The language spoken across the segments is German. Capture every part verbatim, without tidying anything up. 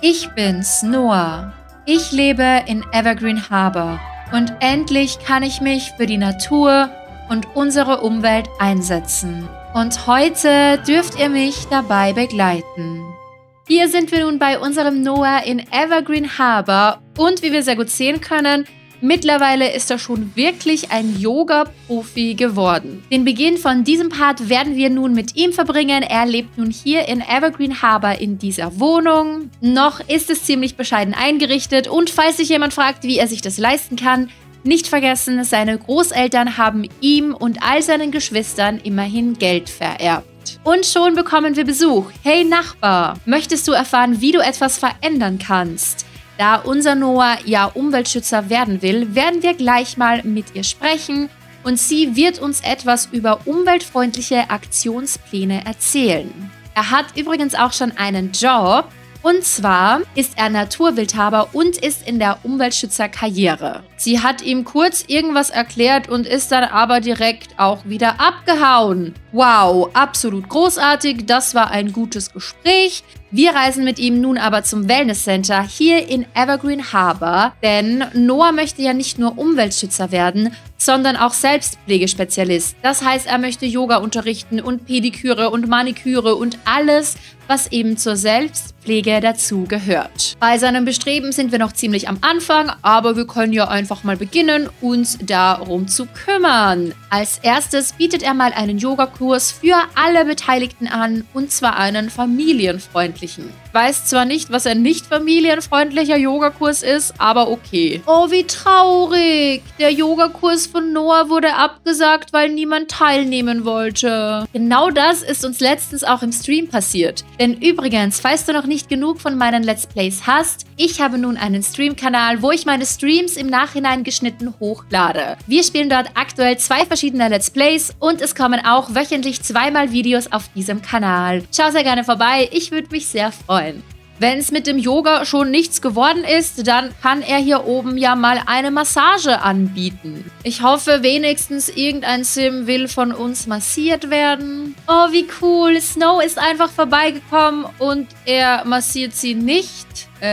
Ich bin's, Noah. Ich lebe in Evergreen Harbor und endlich kann ich mich für die Natur und unsere Umwelt einsetzen. Und heute dürft ihr mich dabei begleiten. Hier sind wir nun bei unserem Noah in Evergreen Harbor und wie wir sehr gut sehen können, mittlerweile ist er schon wirklich ein Yoga-Profi geworden. Den Beginn von diesem Part werden wir nun mit ihm verbringen. Er lebt nun hier in Evergreen Harbor in dieser Wohnung. Noch ist es ziemlich bescheiden eingerichtet und falls sich jemand fragt, wie er sich das leisten kann, nicht vergessen, seine Großeltern haben ihm und all seinen Geschwistern immerhin Geld vererbt. Und schon bekommen wir Besuch. Hey Nachbar, möchtest du erfahren, wie du etwas verändern kannst? Da unser Noah ja Umweltschützer werden will, werden wir gleich mal mit ihr sprechen und sie wird uns etwas über umweltfreundliche Aktionspläne erzählen. Er hat übrigens auch schon einen Job und zwar ist er Naturwildhaber und ist in der Umweltschützerkarriere. Sie hat ihm kurz irgendwas erklärt und ist dann aber direkt auch wieder abgehauen. Wow, absolut großartig, das war ein gutes Gespräch. Wir reisen mit ihm nun aber zum Wellness Center hier in Evergreen Harbor, denn Noah möchte ja nicht nur Umweltschützer werden, sondern auch Selbstpflegespezialist. Das heißt, er möchte Yoga unterrichten und Pediküre und Maniküre und alles, was eben zur Selbstpflege dazu gehört. Bei seinem Bestreben sind wir noch ziemlich am Anfang, aber wir können ja einfach mal beginnen, uns darum zu kümmern. Als erstes bietet er mal einen Yogakurs für alle Beteiligten an, und zwar einen familienfreundlichen. Ich weiß zwar nicht, was ein nicht familienfreundlicher Yogakurs ist, aber okay. Oh, wie traurig. Der Yogakurs von Noah wurde abgesagt, weil niemand teilnehmen wollte. Genau das ist uns letztens auch im Stream passiert. Denn übrigens, falls du noch nicht genug von meinen Let's Plays hast, ich habe nun einen Stream-Kanal, wo ich meine Streams im Nachhinein geschnitten hochlade. Wir spielen dort aktuell zwei verschiedene Let's Plays und es kommen auch wöchentlich zweimal Videos auf diesem Kanal. Schau sehr gerne vorbei, ich würde mich sehr freuen. Wenn es mit dem Yoga schon nichts geworden ist, dann kann er hier oben ja mal eine Massage anbieten. Ich hoffe wenigstens, irgendein Sim will von uns massiert werden. Oh, wie cool. Snow ist einfach vorbeigekommen und er massiert sie nicht.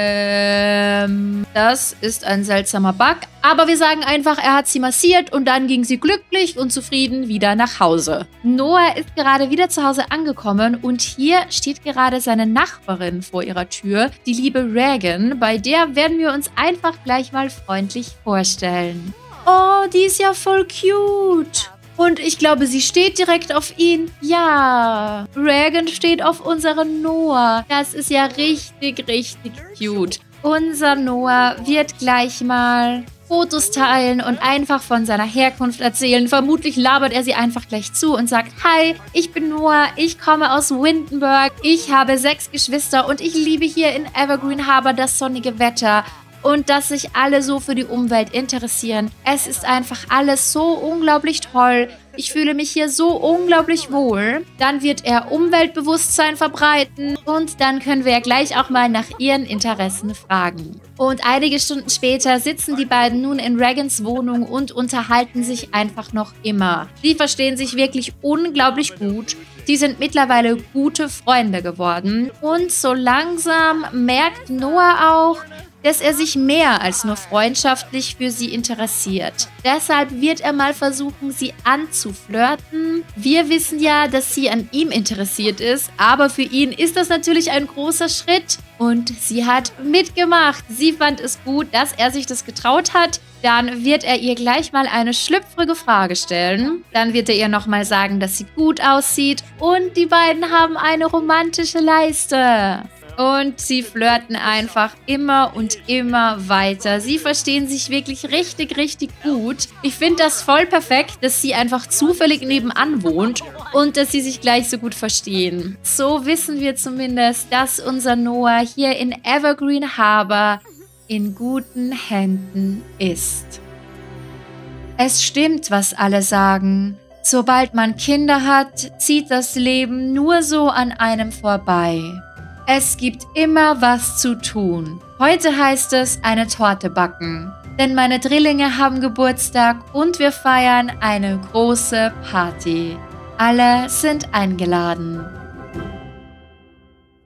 Ähm, das ist ein seltsamer Bug. Aber wir sagen einfach, er hat sie massiert und dann ging sie glücklich und zufrieden wieder nach Hause. Noah ist gerade wieder zu Hause angekommen und hier steht gerade seine Nachbarin vor ihrer Tür, die liebe Regan. Bei der werden wir uns einfach gleich mal freundlich vorstellen. Oh, die ist ja voll cute. Und ich glaube, sie steht direkt auf ihn. Ja, Regan steht auf unseren Noah. Das ist ja richtig, richtig cute. Unser Noah wird gleich mal Fotos teilen und einfach von seiner Herkunft erzählen. Vermutlich labert er sie einfach gleich zu und sagt, hi, ich bin Noah, ich komme aus Windenburg, ich habe sechs Geschwister und ich liebe hier in Evergreen Harbor das sonnige Wetter. Und dass sich alle so für die Umwelt interessieren. Es ist einfach alles so unglaublich toll. Ich fühle mich hier so unglaublich wohl. Dann wird er Umweltbewusstsein verbreiten und dann können wir ja gleich auch mal nach ihren Interessen fragen. Und einige Stunden später sitzen die beiden nun in Regans Wohnung und unterhalten sich einfach noch immer. Sie verstehen sich wirklich unglaublich gut. Sie sind mittlerweile gute Freunde geworden. Und so langsam merkt Noah auch, dass er sich mehr als nur freundschaftlich für sie interessiert. Deshalb wird er mal versuchen, sie anzuflirten. Wir wissen ja, dass sie an ihm interessiert ist, aber für ihn ist das natürlich ein großer Schritt. Und sie hat mitgemacht. Sie fand es gut, dass er sich das getraut hat. Dann wird er ihr gleich mal eine schlüpfrige Frage stellen. Dann wird er ihr nochmal sagen, dass sie gut aussieht. Und die beiden haben eine romantische Leiste. Und sie flirten einfach immer und immer weiter. Sie verstehen sich wirklich richtig, richtig gut. Ich finde das voll perfekt, dass sie einfach zufällig nebenan wohnt und dass sie sich gleich so gut verstehen. So wissen wir zumindest, dass unser Noah hier in Evergreen Harbor in guten Händen ist. Es stimmt, was alle sagen. Sobald man Kinder hat, zieht das Leben nur so an einem vorbei. Es gibt immer was zu tun. Heute heißt es eine Torte backen. Denn meine Drillinge haben Geburtstag und wir feiern eine große Party. Alle sind eingeladen.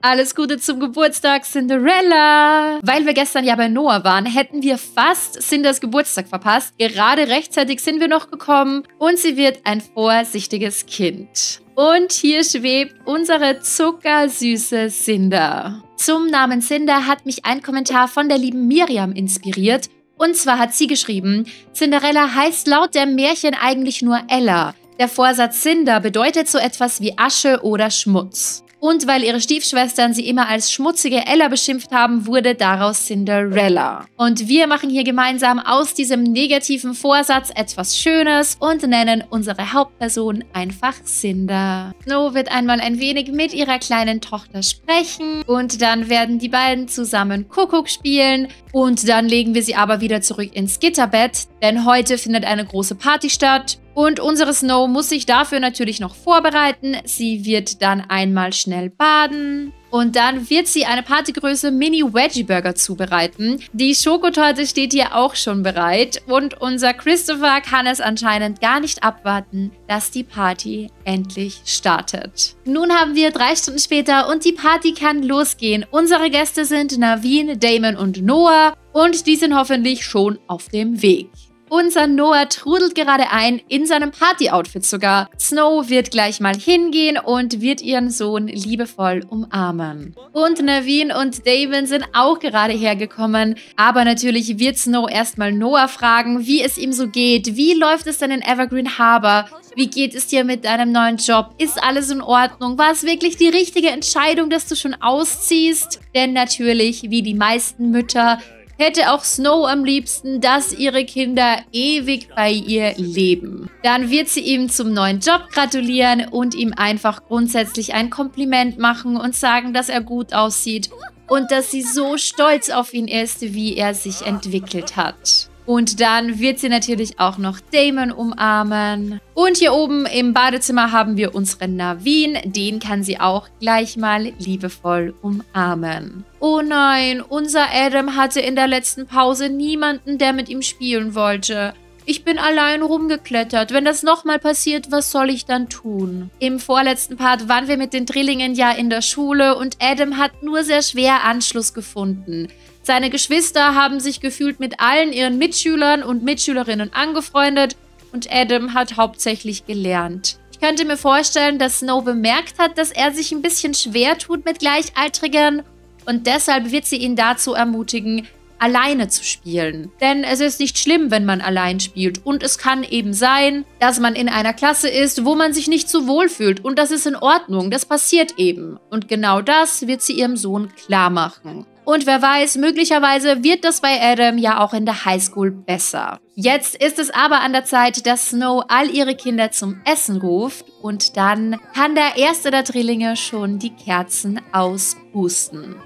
Alles Gute zum Geburtstag, Cinderella! Weil wir gestern ja bei Noah waren, hätten wir fast Cinders Geburtstag verpasst. Gerade rechtzeitig sind wir noch gekommen und sie wird ein vorsichtiges Kind. Und hier schwebt unsere zuckersüße Cinder. Zum Namen Cinder hat mich ein Kommentar von der lieben Miriam inspiriert. Und zwar hat sie geschrieben, Cinderella heißt laut der Märchen eigentlich nur Ella. Der Vorsatz Cinder bedeutet so etwas wie Asche oder Schmutz. Und weil ihre Stiefschwestern sie immer als schmutzige Ella beschimpft haben, wurde daraus Cinderella. Und wir machen hier gemeinsam aus diesem negativen Vorsatz etwas Schönes und nennen unsere Hauptperson einfach Cinder. Snow wird einmal ein wenig mit ihrer kleinen Tochter sprechen und dann werden die beiden zusammen Kuckuck spielen und dann legen wir sie aber wieder zurück ins Gitterbett, denn heute findet eine große Party statt. Und unsere Snow muss sich dafür natürlich noch vorbereiten. Sie wird dann einmal schnell baden. Und dann wird sie eine Partygröße Mini-Veggie-Burger zubereiten. Die Schokotorte steht hier auch schon bereit. Und unser Christopher kann es anscheinend gar nicht abwarten, dass die Party endlich startet. Nun haben wir drei Stunden später und die Party kann losgehen. Unsere Gäste sind Naveen, Damon und Noah. Und die sind hoffentlich schon auf dem Weg. Unser Noah trudelt gerade ein, in seinem Party-Outfit sogar. Snow wird gleich mal hingehen und wird ihren Sohn liebevoll umarmen. Und Naveen und Damon sind auch gerade hergekommen. Aber natürlich wird Snow erstmal Noah fragen, wie es ihm so geht. Wie läuft es denn in Evergreen Harbor? Wie geht es dir mit deinem neuen Job? Ist alles in Ordnung? War es wirklich die richtige Entscheidung, dass du schon ausziehst? Denn natürlich, wie die meisten Mütter, hätte auch Snow am liebsten, dass ihre Kinder ewig bei ihr leben. Dann wird sie ihm zum neuen Job gratulieren und ihm einfach grundsätzlich ein Kompliment machen und sagen, dass er gut aussieht und dass sie so stolz auf ihn ist, wie er sich entwickelt hat. Und dann wird sie natürlich auch noch Damon umarmen. Und hier oben im Badezimmer haben wir unseren Naveen. Den kann sie auch gleich mal liebevoll umarmen. Oh nein, unser Adam hatte in der letzten Pause niemanden, der mit ihm spielen wollte. Ich bin allein rumgeklettert. Wenn das nochmal passiert, was soll ich dann tun? Im vorletzten Part waren wir mit den Drillingen ja in der Schule und Adam hat nur sehr schwer Anschluss gefunden. Seine Geschwister haben sich gefühlt mit allen ihren Mitschülern und Mitschülerinnen angefreundet und Adam hat hauptsächlich gelernt. Ich könnte mir vorstellen, dass Snow bemerkt hat, dass er sich ein bisschen schwer tut mit Gleichaltrigen und deshalb wird sie ihn dazu ermutigen, alleine zu spielen. Denn es ist nicht schlimm, wenn man allein spielt. Und es kann eben sein, dass man in einer Klasse ist, wo man sich nicht so wohl fühlt. Und das ist in Ordnung. Das passiert eben. Und genau das wird sie ihrem Sohn klar machen. Und wer weiß, möglicherweise wird das bei Adam ja auch in der Highschool besser. Jetzt ist es aber an der Zeit, dass Snow all ihre Kinder zum Essen ruft. Und dann kann der erste der Drillinge schon die Kerzen auspusten.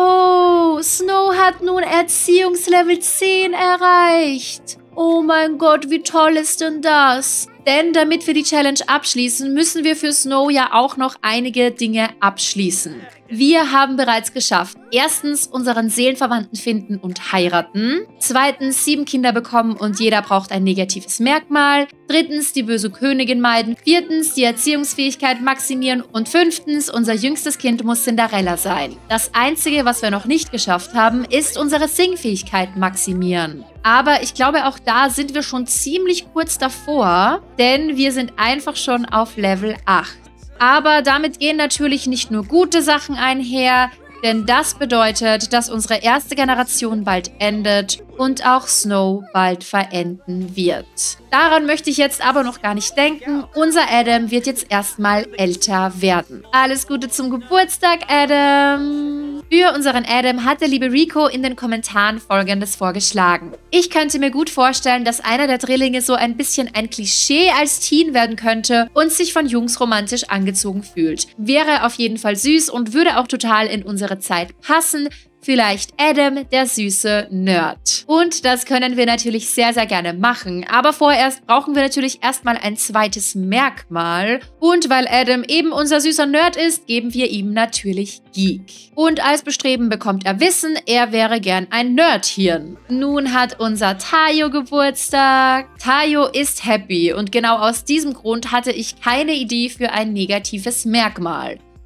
Oh, Snow hat nun Erziehungslevel zehn erreicht. Oh mein Gott, wie toll ist denn das? Denn damit wir die Challenge abschließen, müssen wir für Snow ja auch noch einige Dinge abschließen. Wir haben bereits geschafft, erstens unseren Seelenverwandten finden und heiraten, zweitens sieben Kinder bekommen und jeder braucht ein negatives Merkmal, drittens die böse Königin meiden, viertens die Erziehungsfähigkeit maximieren und fünftens unser jüngstes Kind muss Cinderella sein. Das Einzige, was wir noch nicht geschafft haben, ist unsere Singfähigkeit maximieren. Aber ich glaube, auch da sind wir schon ziemlich kurz davor, denn wir sind einfach schon auf Level acht. Aber damit gehen natürlich nicht nur gute Sachen einher, denn das bedeutet, dass unsere erste Generation bald endet und auch Snow bald verenden wird. Daran möchte ich jetzt aber noch gar nicht denken. Unser Adam wird jetzt erstmal älter werden. Alles Gute zum Geburtstag, Adam! Für unseren Adam hat der liebe Rico in den Kommentaren Folgendes vorgeschlagen. Ich könnte mir gut vorstellen, dass einer der Drillinge so ein bisschen ein Klischee als Teen werden könnte und sich von Jungs romantisch angezogen fühlt. Wäre auf jeden Fall süß und würde auch total in unsere Zeit passen. Vielleicht Adam, der süße Nerd. Und das können wir natürlich sehr, sehr gerne machen. Aber vorerst brauchen wir natürlich erstmal ein zweites Merkmal. Und weil Adam eben unser süßer Nerd ist, geben wir ihm natürlich Geek. Und als Bestreben bekommt er Wissen, er wäre gern ein Nerdhirn. Nun hat unser Tayo Geburtstag. Tayo ist happy und genau aus diesem Grund hatte ich keine Idee für ein negatives Merkmal.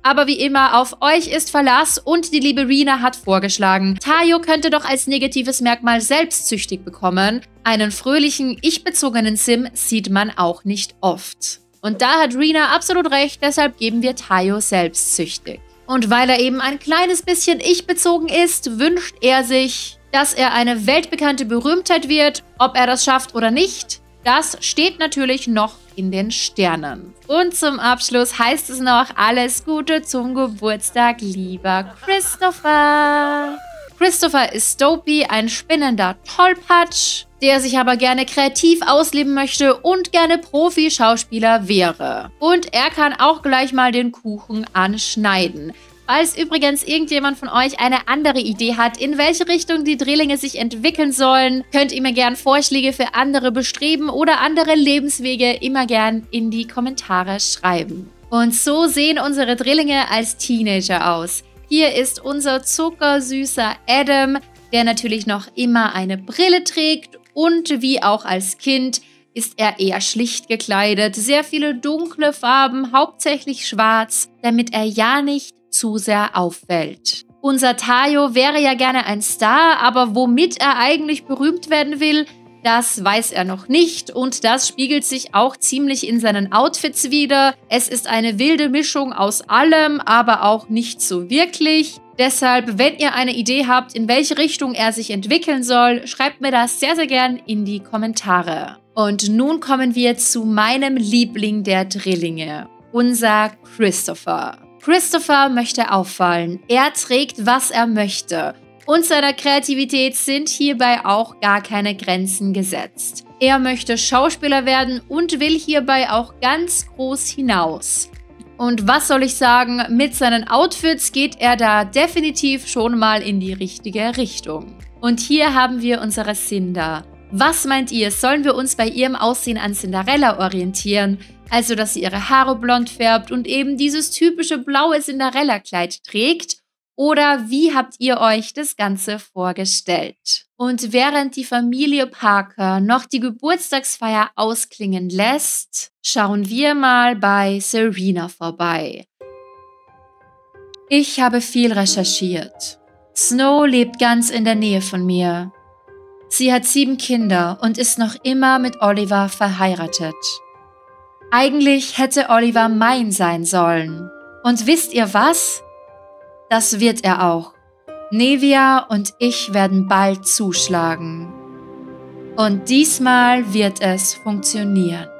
Aber wie immer, auf euch ist Verlass und die liebe Rina hat vorgeschlagen, Tayo könnte doch als negatives Merkmal selbstsüchtig bekommen. Einen fröhlichen, ich-bezogenen Sim sieht man auch nicht oft. Und da hat Rina absolut recht, deshalb geben wir Tayo selbstsüchtig. Und weil er eben ein kleines bisschen ich-bezogen ist, wünscht er sich, dass er eine weltbekannte Berühmtheit wird. Ob er das schafft oder nicht, das steht natürlich noch in den Sternen. Und zum Abschluss heißt es noch, alles Gute zum Geburtstag, lieber Christopher. Christopher ist Dopey, ein spinnender Tollpatsch, der sich aber gerne kreativ ausleben möchte und gerne Profi-Schauspieler wäre. Und er kann auch gleich mal den Kuchen anschneiden. Falls übrigens irgendjemand von euch eine andere Idee hat, in welche Richtung die Drillinge sich entwickeln sollen, könnt ihr mir gern Vorschläge für andere Bestreben oder andere Lebenswege immer gern in die Kommentare schreiben. Und so sehen unsere Drillinge als Teenager aus. Hier ist unser zuckersüßer Adam, der natürlich noch immer eine Brille trägt und wie auch als Kind ist er eher schlicht gekleidet. Sehr viele dunkle Farben, hauptsächlich schwarz, damit er ja nicht zu sehr auffällt. Unser Tayo wäre ja gerne ein Star, aber womit er eigentlich berühmt werden will, das weiß er noch nicht und das spiegelt sich auch ziemlich in seinen Outfits wider. Es ist eine wilde Mischung aus allem, aber auch nicht so wirklich. Deshalb, wenn ihr eine Idee habt, in welche Richtung er sich entwickeln soll, schreibt mir das sehr, sehr gern in die Kommentare. Und nun kommen wir zu meinem Liebling der Drillinge, unser Christopher. Christopher möchte auffallen. Er trägt, was er möchte. Und seiner Kreativität sind hierbei auch gar keine Grenzen gesetzt. Er möchte Schauspieler werden und will hierbei auch ganz groß hinaus. Und was soll ich sagen, mit seinen Outfits geht er da definitiv schon mal in die richtige Richtung. Und hier haben wir unsere Cinder. Was meint ihr, sollen wir uns bei ihrem Aussehen an Cinderella orientieren? Also, dass sie ihre Haare blond färbt und eben dieses typische blaue Cinderella-Kleid trägt? Oder wie habt ihr euch das Ganze vorgestellt? Und während die Familie Parker noch die Geburtstagsfeier ausklingen lässt, schauen wir mal bei Serena vorbei. Ich habe viel recherchiert. Snow lebt ganz in der Nähe von mir. Sie hat sieben Kinder und ist noch immer mit Oliver verheiratet. Eigentlich hätte Oliver mein sein sollen. Und wisst ihr was? Das wird er auch. Nevia und ich werden bald zuschlagen. Und diesmal wird es funktionieren.